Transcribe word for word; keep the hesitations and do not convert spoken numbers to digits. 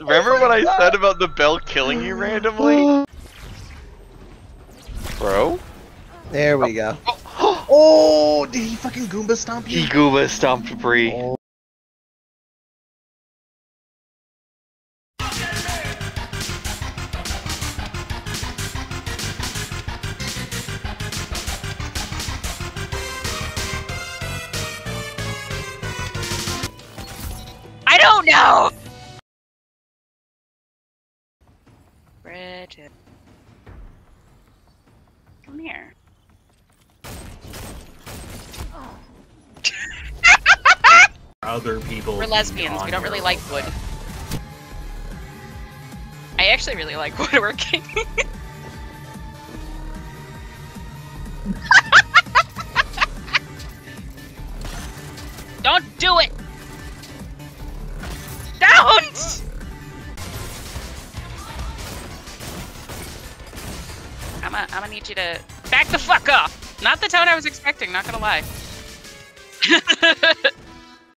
remember what I said about the bell killing you randomly? Bro? There we go. Oh, Oh, did he fucking Goomba stomp you? he Goomba stomped Bree. Oh. I don't know! Bridget. Come here. Other people. We're lesbians, we don't really like wood. I actually really like woodworking. Don't do it! Don't! I'm gonna, I'm gonna need you to back the fuck off. Not the tone I was expecting, not gonna lie.